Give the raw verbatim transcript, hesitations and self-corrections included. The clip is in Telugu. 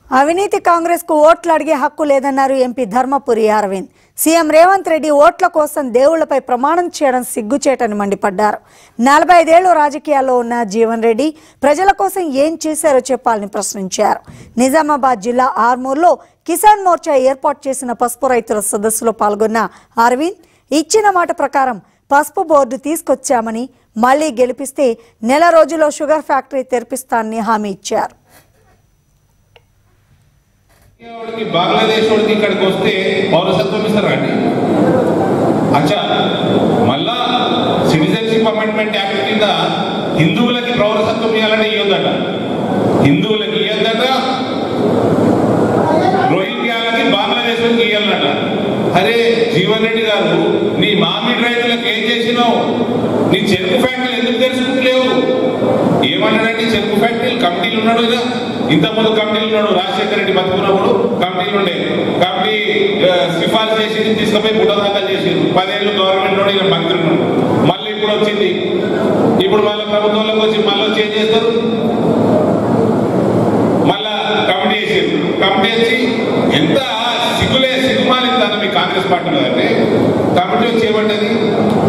అవినీతి కాంగ్రెస్ కు ఓట్లు అడిగే హక్కు లేదన్నారు ఎంపీ ధర్మపురి అరవింద్. సీఎం రేవంత్ రెడ్డి ఓట్ల కోసం దేవుళ్లపై ప్రమాణం చేయడం సిగ్గుచేటని మండిపడ్డారు. నలభై ఐదేళ్లు రాజకీయాల్లో ఉన్న జీవన్ రెడ్డి ప్రజల కోసం ఏం చేశారో చెప్పాలని ప్రశ్నించారు. నిజామాబాద్ జిల్లా ఆర్మూర్లో కిసాన్ మోర్చా ఏర్పాటు చేసిన పసుపు రైతుల సదస్సులో పాల్గొన్న అరవింద్ ఇచ్చిన మాట ప్రకారం పసుపు బోర్డు తీసుకొచ్చామని, మళ్లీ గెలిపిస్తే నెల రోజుల్లో షుగర్ ఫ్యాక్టరీ తెరిపిస్తానని హామీ ఇచ్చారు. బంగ్లాదేశ్ వాడికి ఇక్కడికి వస్తే పౌరసత్వం ఇస్తారా అండి? అచ్చా, మళ్ళా సిటిజన్షిప్ అమెండ్మెంట్ యాక్ట్ కింద హిందువులకి పౌరసత్వం ఇవ్వాలంటే ఇవ్వద్దట, హిందువులకి ఇవ్వద్దట, రోహింగ్యాలకి బంగ్లాదేశ్ వాళ్ళకి ఇవ్వాలన్నట. అరే జీవన్ రెడ్డి గారు, నీ మామిడి రైతులకు ఏం చేసినావు? నీ చెరుకు ఫ్యాక్టరీలు ఎందుకు తెలుసుకుంటలేవు? ఏమన్నాడంటే చెరుకు ఫ్యాక్టరీలు కమిటీలు ఉన్నాడు కదా, ఇంతకుముందు కమిటీలు ఉన్నాడు. రాజశేఖర రెడ్డి బతుకున్నప్పుడు కమిటీలు ఉండే, కమిటీ సిఫార్సు చేసి తీసుకుపోయి బుట్ట దాఖలు చేసింది. పదేళ్ళు గవర్నమెంట్ నుండి మంత్రి ఉన్నాడు. మళ్ళీ ఇప్పుడు వచ్చింది, ఇప్పుడు మళ్ళీ ప్రభుత్వంలోకి వచ్చి మళ్ళీ వచ్చి ఏం చేస్తారు? మళ్ళా కమిటీ వేసారు. కమిటీ వచ్చి ఎంత సిగ్గులే సిగ్గుమాలిందాన మీ కాంగ్రెస్ పార్టీలో అంటే కమిటీ వచ్చి ఏమంటది?